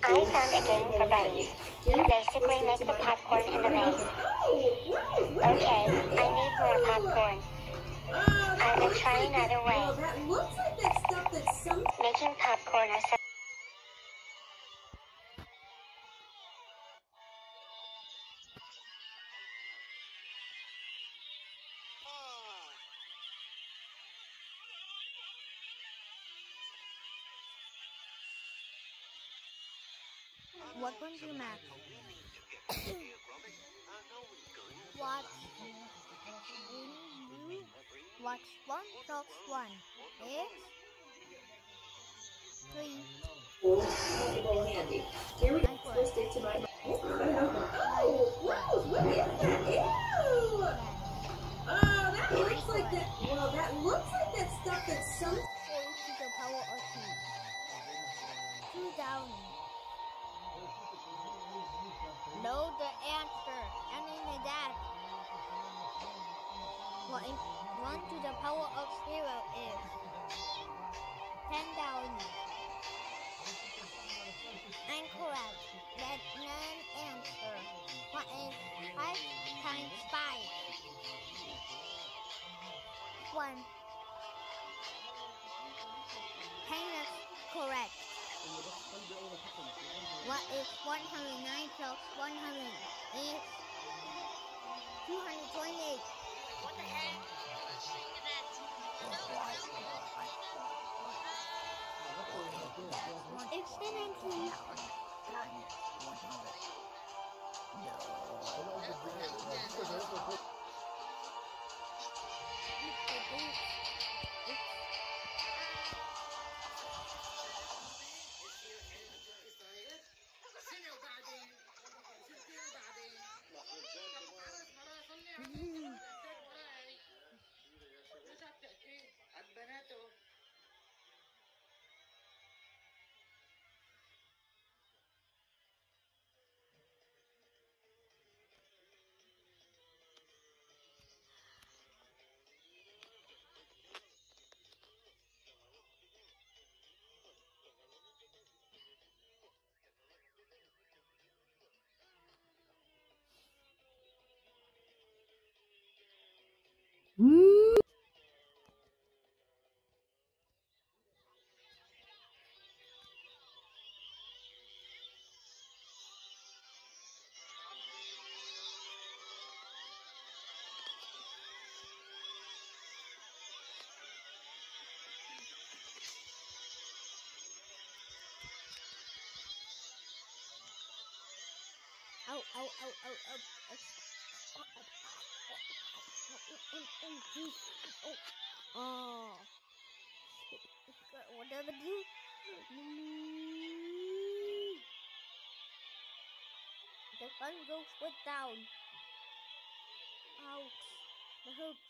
I found a game for buddies. Basically make the popcorn in the maze. Okay, I need more popcorn. I will try another way. That looks like that stuff that some... Making popcorn or something. What one you Max? What? Watch one plus one is 3. handy. Here we go. Twist it to my... Oh, whoa, what is that? Ew! Oh, that looks like that... Well, that looks like that stuff that some... 4 to the power of 2. 2 down. Know the answer. Any that. What if 1 to the power of 0 is 10 down. Incorrect. That's non-answer. What is 5 times 5? 1. Hang correct. What is 109 plus 100 is 228. What the heck? Excellency. Ow, ow, ow, ow, ow. Oh. Whatever you. The sun goes way down. Ouch. The hurt.